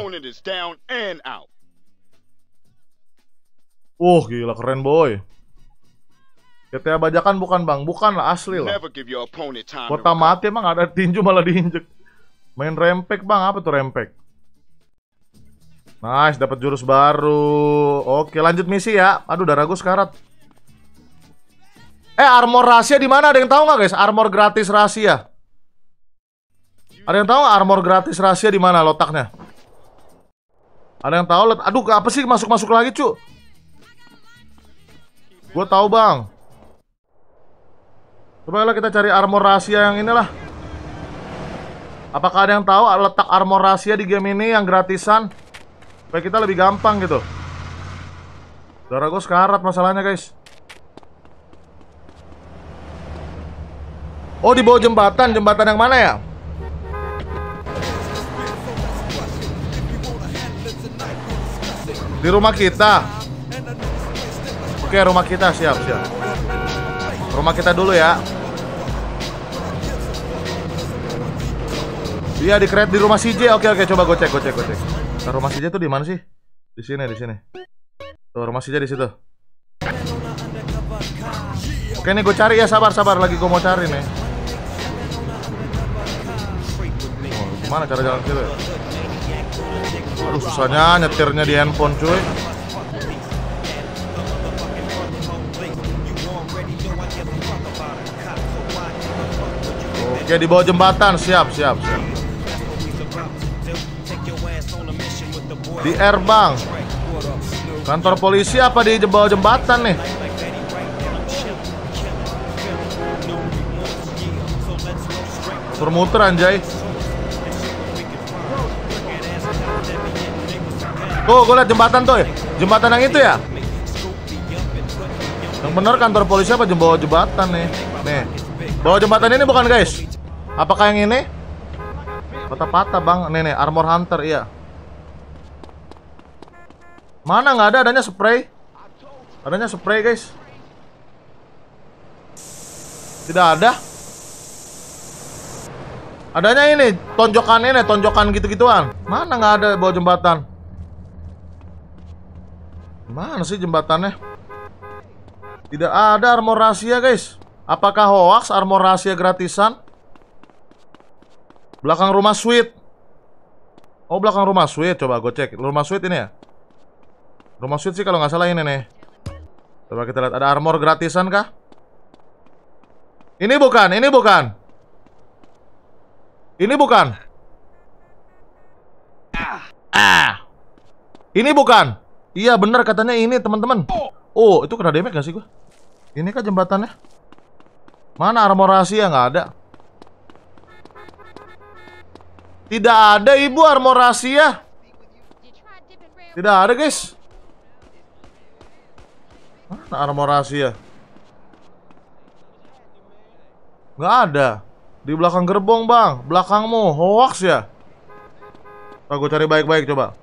Gila keren boy. GTA bajakan bukan bang, bukan lah asli lah. Kota mati emang ada tinju malah diinjek. Main rempek bang, apa tuh rempek? Nice, dapat jurus baru. Oke, lanjut misi ya. Aduh, darah gue sekarat. Armor rahasia di mana? Ada yang tahu nggak guys? Armor gratis rahasia. Ada yang tahu nggak armor gratis rahasia di mana letaknya? Ada yang tahu? Aduh, apa sih masuk lagi, cu? Gue tahu bang. Coba kita cari armor rahasia yang inilah. Apakah ada yang tahu letak armor rahasia di game ini yang gratisan? Supaya kita lebih gampang gitu. Darah gue sekarat masalahnya guys. Oh, di bawah jembatan. Jembatan yang mana ya? Di rumah kita. Oke, rumah kita. Siap. Rumah kita dulu ya. Iya, di create di rumah CJ. Oke, coba gue cek. Nah, rumah CJ tuh di mana sih? Di sini. Tuh, rumah CJ di situ. Oke, nih gue cari ya, sabar lagi gue mau cari nih. Oh, gimana cara jalan situ? Aduh, susahnya nyetirnya di handphone, cuy. Oke, di bawah jembatan, siap. Di Airbang. Kantor polisi apa di bawah jembatan nih? Muter-muter anjay. Tuh, gue liat jembatan tuh ya. Jembatan yang itu ya. Yang bener kantor polisi apa bawah jembatan nih? Nih, bawah jembatan ini bukan guys? Apakah yang ini? Patah-patah bang. Nih, armor hunter, iya. Mana nggak ada, adanya spray. Adanya spray guys. Tidak ada. Adanya ini, tonjokan gitu-gituan. Mana nggak ada bawah jembatan? Mana sih jembatannya? Tidak ada armor rahasia guys. Apakah hoax armor rahasia gratisan? Belakang rumah Sweet. Oh, belakang rumah Sweet. Coba gue cek. Rumah Sweet ini ya? Rumah Sweet sih kalau nggak salah ini nih. Coba kita lihat, ada armor gratisan kah? Ini bukan. Ini bukan. Iya bener katanya ini teman-teman. Oh, itu kena damage gak sih gua? Ini kah jembatannya? Mana armor rahasia? Nggak ada. Tidak ada ibu armor rahasia. Tidak ada guys. Mana armor rahasia? Nggak ada. Di belakang gerbong bang. Belakangmu. Hoax ya? Gue cari baik-baik coba.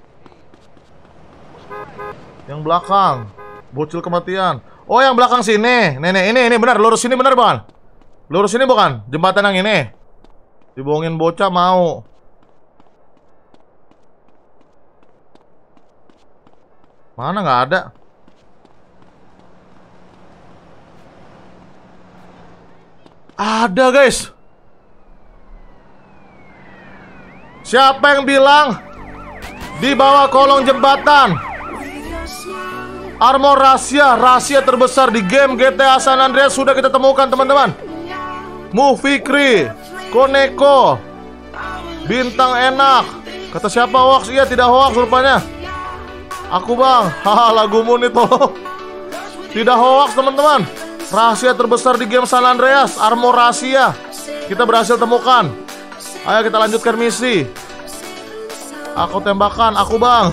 Yang belakang. Bocil kematian. Oh, yang belakang sini. Ini benar. Lurus sini benar bukan? Lurus ini bukan? Jembatan yang ini. Dibohongin bocah mau. Mana nggak ada? Ada guys. Siapa yang bilang di bawah kolong jembatan armor rahasia terbesar di game GTA San Andreas sudah kita temukan teman-teman. Mufikri, Koneko, Bintang Enak. Kata siapa hoax? Iya tidak hoax rupanya. Aku bang. Haha, lagumu nih toh. Tidak hoax teman-teman. Rahasia terbesar di game San Andreas, armor rahasia. Kita berhasil temukan. Ayo kita lanjutkan misi. Aku tembakan, aku bang.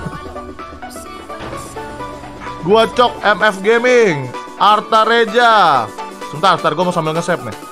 Gua Cok MF Gaming, Arta Reja. Sebentar, gue mau sambil nge-save nih.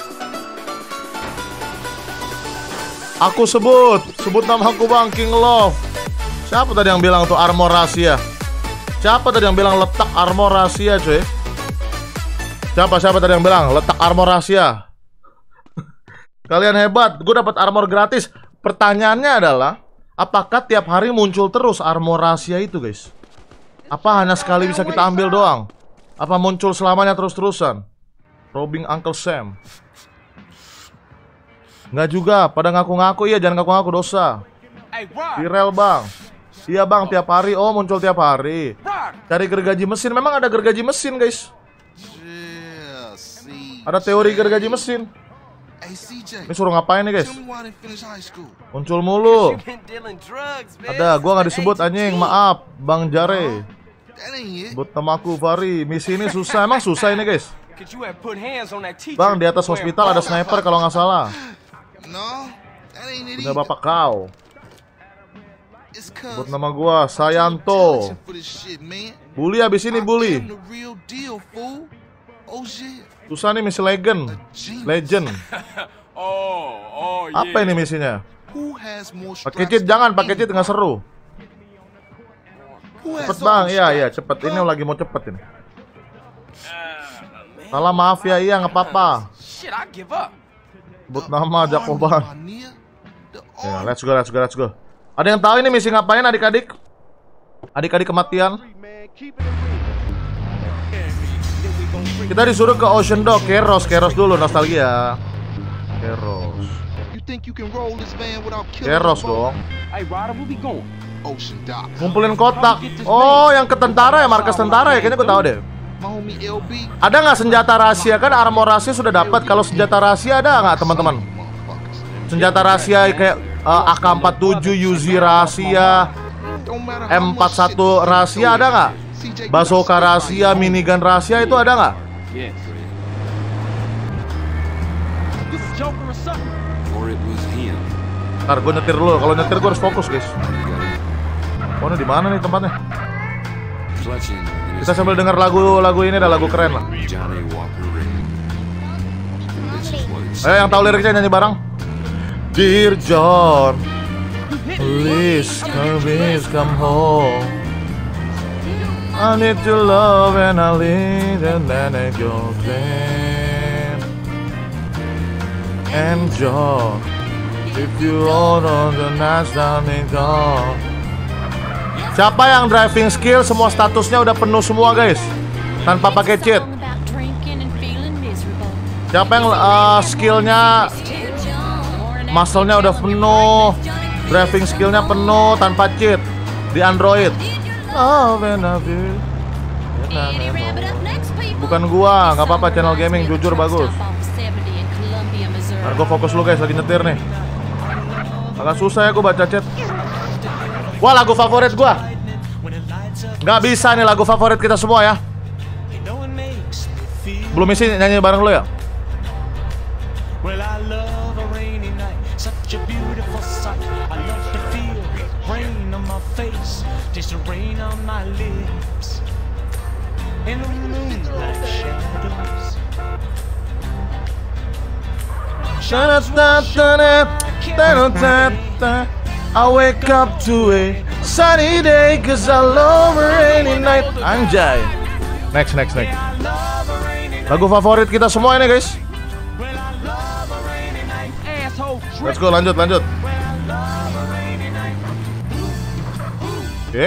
Aku sebut nama aku bang, King Love. Siapa tadi yang bilang tuh armor rahasia? Siapa tadi yang bilang letak armor rahasia cuy? Siapa tadi yang bilang letak armor rahasia? Kalian hebat, gue dapat armor gratis. Pertanyaannya adalah, apakah tiap hari muncul terus armor rahasia itu guys? Apa hanya sekali bisa kita ambil doang? Apa muncul selamanya terus-terusan? Robbing Uncle Sam. Nggak juga, pada ngaku-ngaku. Iya, jangan ngaku-ngaku, dosa. Viral bang. Iya bang, tiap hari. Oh, muncul tiap hari. Cari gergaji mesin. Memang ada gergaji mesin, guys. Yeah, see. Ada teori gergaji mesin. Hey, CJ. Ini suruh ngapain nih, guys? Tell me why they finish high school. Muncul mulu. You been dealing drugs, man. Ada, gua nggak disebut anjing. Maaf, Bang Jare. That ain't it. Sebut namaku Fari. Misi ini susah. Emang susah ini, guys. Could you have put hands on that teacher? Bang, di atas hospital ada sniper kalau nggak salah. No, that ain't it Udah either. bapak kau. It's Sebut 'cause nama gua Sayanto. for this shit, man. Bully abis ini bully. I'm the real deal, fool. Oh shit. Susah nih misi legend. Legend. Oh, Apa ini misinya? Who has more Pakai straps cheat jangan, than pakai cheat nggak seru. Who has Cepet all bang, the iya iya straps? cepet. Ini lagi mau cepet ini. Salah maaf ya, iya nggak apa-apa. shit, I give up. Sebut nama Jakoban. Army, Mania, the Ya, army. let's go, let's go, let's go. Ada yang tahu ini misi ngapain adik-adik? Adik-adik kematian. Kita disuruh ke Ocean Dock, Keros dulu, nostalgia. Keros. You think you can roll this van without killing Keros them both? dong. Hey, Ryder, where we going? Ocean Dock. Ngumpulin kotak. Oh, yang ke tentara ya, markas tentara ya, kayaknya gue tahu deh. My homie LB. Ada nggak senjata rahasia? Kan armor rahasia sudah dapat. Kalau senjata rahasia ada nggak teman-teman? Senjata rahasia kayak AK-47 Uzi rahasia, M41 rahasia ada nggak? Bazooka rahasia, minigun rahasia itu ada nggak? Yeah. This is Joker or something? Or it was him. Ntar gue nyetir dulu. Kalau nyetir gue harus fokus, guys. Oh, ini di mana nih tempatnya? Clutching in his Kita sambil denger lagu ini, ada lagu keren lah. Johnny Walker Red. This is what it's Yang tahu liriknya nyanyi bareng. Dear John, please come home. I need your love and I need and then I go clean. And John, if you all on the night down and gone. Siapa yang driving skill semua statusnya udah penuh semua guys, tanpa pakai cheat. Siapa yang skillnya muscle-nya udah penuh, driving skillnya penuh tanpa cheat di Android. Bukan gua, nggak apa-apa, channel gaming jujur bagus. Ntar gua fokus lu guys, lagi nyetir nih. Agak susah ya gua baca chat. Wah, lagu favorit gua. Nggak bisa nih lagu favorit kita semua ya. Belum isi nyanyi bareng lu ya? Well, I love a rainy night, such a beautiful sight. I love to feel rain on my face, taste the rain on my lips. In the moonlight shadows. I wake up to a sunny day cause I love a rainy night. Anjay. Next. Lagu favorit kita semua ini guys. Let's go, lanjut. Oke.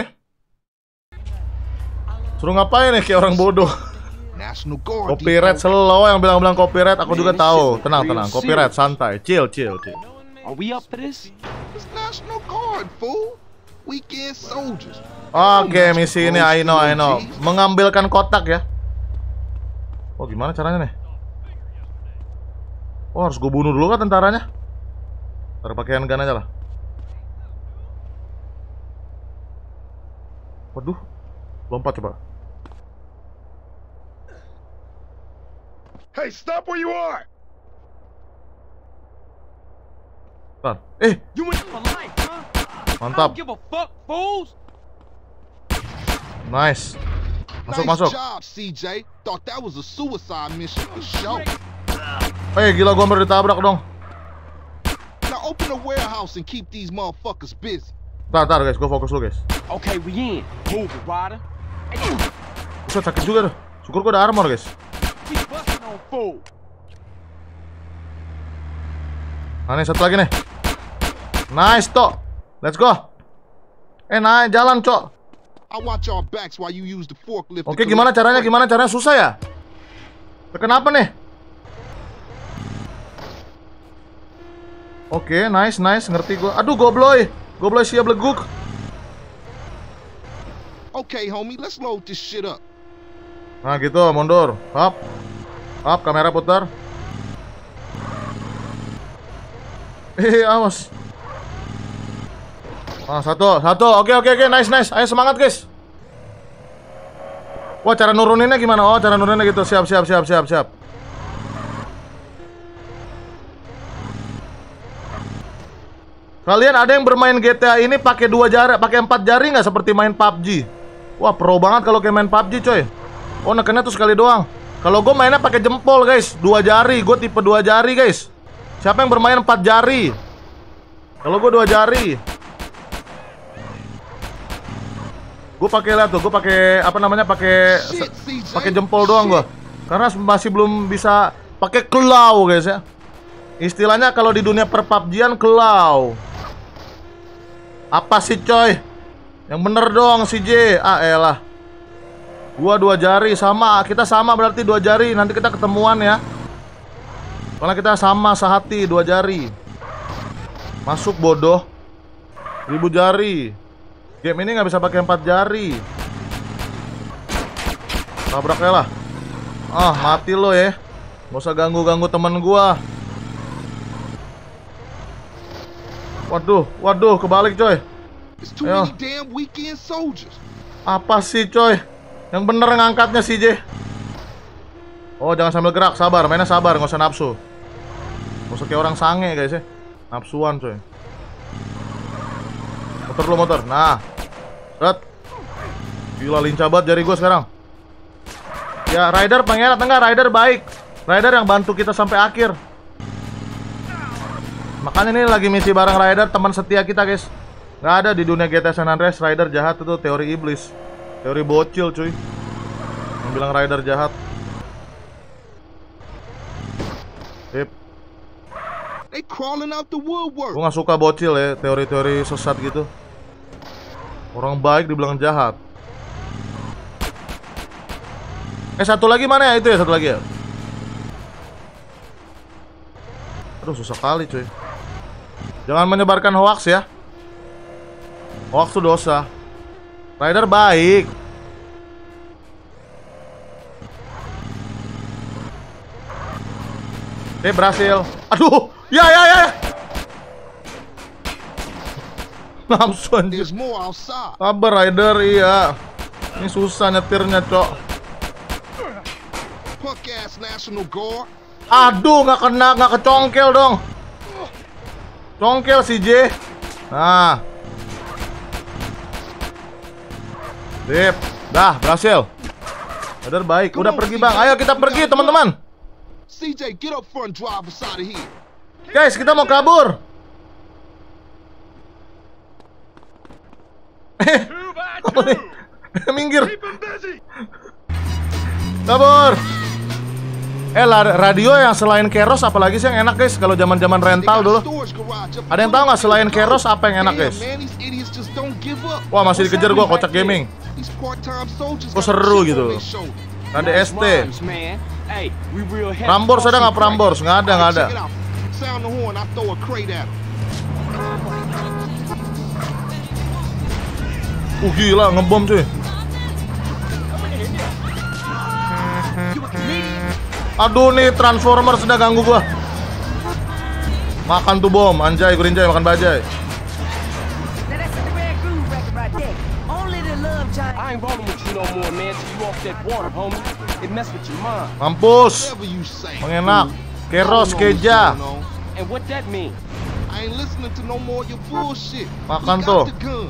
Suruh ngapain nih kayak orang bodoh. National Guard. Copyright slow, yang bilang copyright aku juga tahu. Tenang. Copyright santai, chill. Are we up for this? It's National Guard, fool. Weekend soldiers. Oke, misi ini I know. Mengambilkan kotak ya. Oh, gimana caranya nih? Oh, harus gue bunuh dulu kan tentaranya? Ntar pakai handgun aja lah. Waduh, lompat coba. Hey, stop where you are! Ntar. You in for life, huh? I Mantap. don't give a fuck, fools. Nice. Masuk. Nice job, CJ. Thought that was a suicide mission for sure. Gila, gua hampir ditabrak dong. Now open a warehouse and keep these motherfuckers busy. Ntar guys, gua fokus dulu guys. Okay, we in. Move it, Ryder. Buset, sakit juga tuh. Syukur gua ada armor guys. We busting on fool. Nah, nih satu lagi nih. Nice, Tok. Let's go. Naik jalan, Cok. I watch our backs while you use the forklift. Oke, gimana caranya? Susah ya? Kenapa nih? Oke, nice, ngerti gua. Aduh, gobloy siap leguk. Okay, homie, let's load this shit up. Nah gitu, mundur. Hop. Hop, kamera putar. Awas. Satu. Oke. Nice. Ayo semangat, guys. Wah, cara nuruninnya gimana? Oh, cara nuruninnya gitu. Siap. Kalian ada yang bermain GTA ini pakai 2 jari, pakai 4 jari nggak seperti main PUBG? Wah, pro banget kalau kayak main PUBG, coy. Oh, nekennya tuh sekali doang. Kalau gue mainnya pakai jempol, guys. 2 jari, gue tipe 2 jari, guys. Siapa yang bermain 4 jari? Kalau gue 2 jari. Gue pakai lah tuh, gue pakai apa namanya? Pakai jempol doang gue. Karena masih belum bisa pakai claw, guys ya. Istilahnya kalau di dunia per-PUBG-an claw. Apa sih, coy? Yang bener dong, CJ. Elah. Gua 2 jari sama, kita sama berarti 2 jari. Nanti kita ketemuan ya. Karena kita sama sehati 2 jari. Masuk bodoh. 1000 jari. Game ini nggak bisa pakai 4 jari. Tabraknya lah. Mati lo ya. Gak usah ganggu-ganggu temen gua. Waduh, kebalik coy. Ayo. Apa sih coy? Yang bener ngangkatnya sih J. Oh, jangan sambil gerak, sabar, mainnya sabar, nggak usah nafsu. Nggak usah kayak orang sange guys ya. Nafsuan coy. Motor dulu, motor. Nah, set. Gila, lincah banget jari gue sekarang. Ya, rider penghemat enggak? Rider baik. Rider yang bantu kita sampai akhir. Makanya ini lagi misi bareng Rider, teman setia kita guys. Nggak ada di dunia GTA San Andreas Rider jahat, itu teori iblis. Teori bocil cuy. Yang bilang Rider jahat. Sip. Gue nggak suka bocil ya, teori-teori sesat gitu. Orang baik dibilang jahat. Satu lagi mana ya? Itu ya, satu lagi ya. Aduh, susah kali cuy. Jangan menyebarkan hoax ya. Hoax itu dosa. Rider baik. Berhasil. Aduh, ya. Langsung anjir. Sabar Rider, iya. Ini susah nyetirnya, cok. Aduh, nggak kecongkel dong. Congkel si J. Nah. Sip. Dah, berhasil. Rider baik. Udah pergi, Bang. Ayo kita pergi, teman-teman. CJ, get up front, drive us out of here. Guys, kita mau kabur. Minggir. Kabur. Radio yang selain Keros apalagi sih yang enak guys? Kalau zaman-zaman rental dulu. Ada yang tahu nggak selain Keros apa yang enak guys? Wah, masih dikejar gua, Kocak Gaming. Kok seru gitu. Ada ST. Prambors ada nggak Prambors? Nggak ada. Gila, ngebom cuy. Aduh nih, Transformer sudah ganggu gua. Makan tuh bom, anjay, gurinjay, makan bajai. Mampus. Mengenak. Keros, keja. Makan tuh.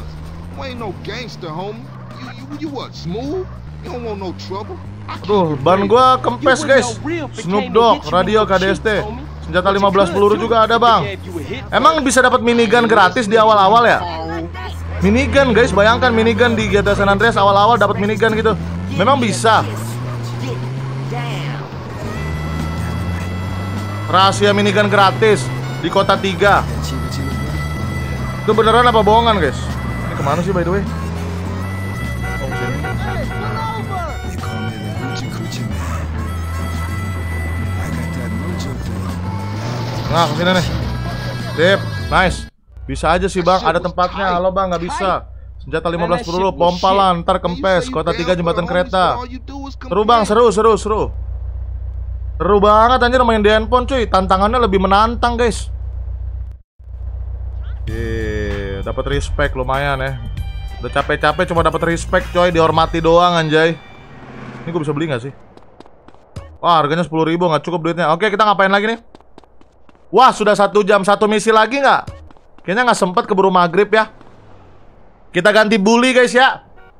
Aduh, ban gua kempes guys. Snoop Dogg, radio KDST. Senjata 15 peluru juga ada bang. Emang bisa dapat minigun gratis di awal-awal ya? Minigun guys, bayangkan minigun di GTA San Andreas awal-awal dapat minigun gitu. Memang bisa. Rahasia minigun gratis di kota 3. Itu beneran apa bohongan guys? Ini kemana sih by the way? Oh, sini. Nah, kesini nih. Sip, nice. Bisa aja sih bang, ada tempatnya. Halo bang, nggak bisa. Senjata 15 peluru, pompa lantar, kempes, kota 3 jembatan kereta. Seru bang, seru. Seru banget anjir main di handphone cuy. Tantangannya lebih menantang guys. Dapat respect lumayan ya. Udah capek-capek cuma dapat respect coy, dihormati doang anjay. Ini gue bisa beli gak sih? Wah harganya 10.000 gak cukup duitnya. Oke kita ngapain lagi nih? Wah sudah 1 jam, 1 misi lagi gak? Kayaknya gak sempet keburu maghrib ya. Kita ganti bully guys ya.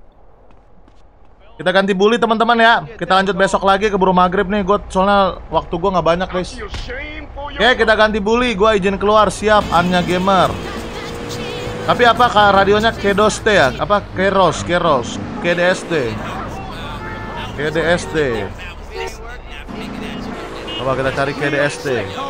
Kita ganti bully teman-teman ya. Kita lanjut besok lagi keburu maghrib nih. Soalnya waktu gue nggak banyak guys. Oke kita ganti bully. Gue izin keluar. Siap Anya Gamer. Tapi apa radionya Kedoste ya? Apa Keros KDST. Coba kita cari KDST.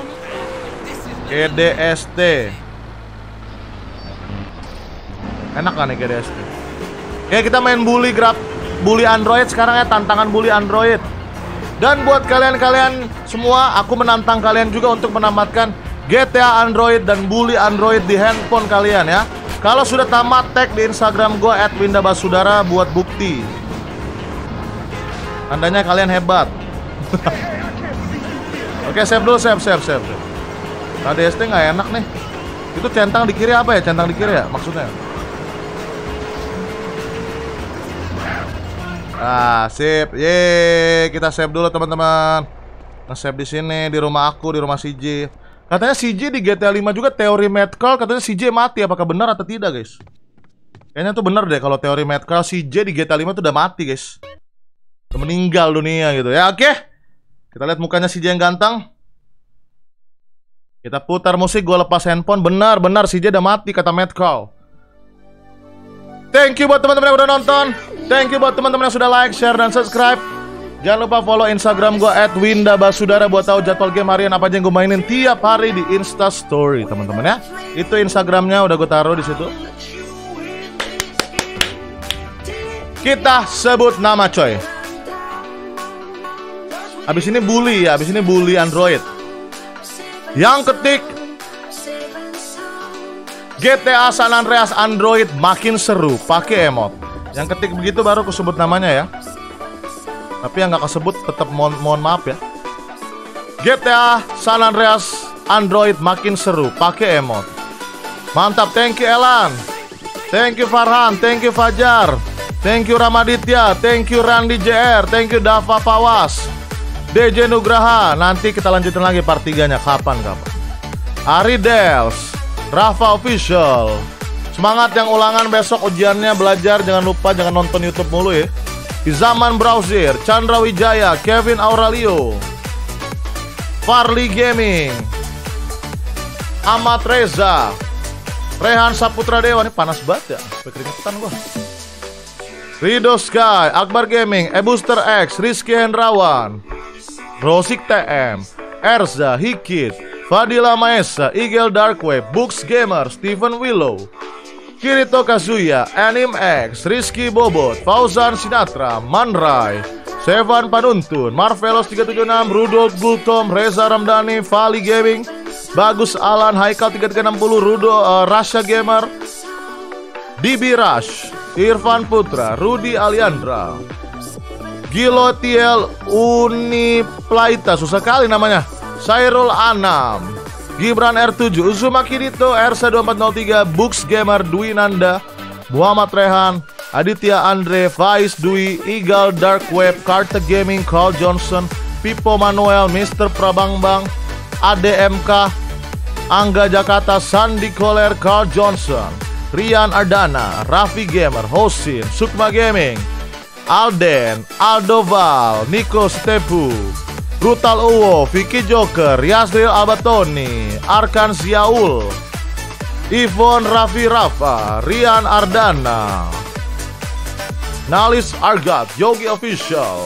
Enak kan nih KDST. Oke kita main bully bully Android sekarang ya, tantangan bully Android. Dan buat kalian semua, aku menantang kalian juga untuk menamatkan GTA Android dan bully Android di handphone kalian ya. Kalau sudah tamat, tag di Instagram gue @windabasudara buat bukti. Tandanya kalian hebat. Oke save dulu, save. KDST nggak enak nih. Itu centang di kiri apa ya? Centang di kiri ya maksudnya? Sip. Yeay, kita save dulu teman-teman. Nge-save di sini di rumah aku, di rumah CJ. Katanya CJ di GTA 5 juga teori Mad Call, katanya CJ mati. Apakah benar atau tidak, guys? Kayaknya tuh benar deh kalau teori Mad Call CJ di GTA 5 tuh udah mati, guys. Udah meninggal dunia gitu. Ya, oke. Kita lihat mukanya CJ yang ganteng. Kita putar musik, gua lepas handphone. Benar CJ udah mati kata Mad Call. Thank you buat teman-teman yang udah nonton. Thank you buat teman-teman yang sudah like, share, dan subscribe. Jangan lupa follow Instagram gue @windabasudara buat tahu jadwal game harian apa aja yang gue mainin tiap hari di Insta Story, teman-teman ya. Itu Instagramnya udah gue taruh di situ. Kita sebut nama coy. Abis ini bully ya, abis ini bully Android. Yang ketik GTA San Andreas Android makin seru, pakai emot. Yang ketik begitu baru aku sebut namanya ya. Tapi yang nggak kesebut tetap mohon maaf ya. GTA San Andreas Android makin seru, pakai emot. Mantap, thank you Elan, thank you Farhan, thank you Fajar, thank you Ramaditya, thank you Randy JR, thank you Dava Pawas, DJ Nugraha. Nanti kita lanjutin lagi part 3-nya kapan. Ari Dels, Rafa Official. Semangat yang ulangan besok ujiannya, belajar, jangan lupa jangan nonton YouTube mulu ya. Zaman Browser, Chandra Wijaya, Kevin Aurelio, Farli Gaming, Ahmad Reza, Rehan Saputra Dewa. Ini panas banget ya, sampai keringetan gua. Rido Sky, Akbar Gaming, Ebuster X, Rizky Hendrawan, Rosik TM, Erza, Hikit, Fadila Maesa, Igel Darkweb, Books Gamer, Steven Willow, Kirito Kazuya, Anim X, Rizky Bobot, Fauzan Sinatra, Manrai, Sevan Panuntun, Marvelos 376, Rudolf Gultom, Reza Ramdhani, Fali Gaming, Bagus Alan, Haikal 3360, Rasha Gamer, DB Rush, Irfan Putra, Rudi Aliandra, Gilotiel Uniplaita, susah kali namanya, Sairul Anam, Gibran R7, Uzuma Kirito, RC2403, Books Gamer, Dwi Nanda, Muhammad Rehan, Aditya Andre, Faiz Dwi, Eagle Dark Web, Carter Gaming, Carl Johnson, Pipo Manuel, Mr. Prabangbang, ADMK, Angga Jakarta, Sandi Koler, Carl Johnson, Rian Ardana, Raffi Gamer, Hosin, Sukma Gaming, Alden, Aldoval, Nico Stepu, Brutal Uwo, Vicky Joker, Yasril Abatoni, Arkan Ziaul, Ivon Raffi Rafa, Rian Ardana, Nalis Argat, Yogi Official,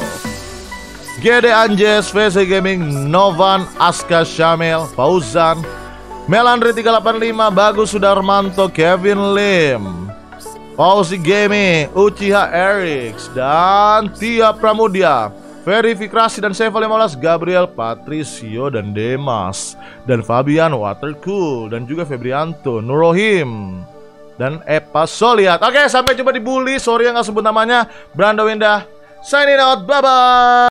GD Anjes, VC Gaming, Novan, Aska Syamil, Fauzan, Melandri 385, Bagus Sudarmanto, Kevin Lim, Fauzi Gaming, Uchiha Eriks, dan Tia Pramudia, Verifikasi dan Seva 15, Gabriel, Patricio, dan Demas, dan Fabian Watercool, dan juga Febrianto, Nurohim, dan Epa Soliat. Oke, sampai jumpa di Bully. Sorry yang gak sebut namanya. Brando Windah signing out. Bye-bye.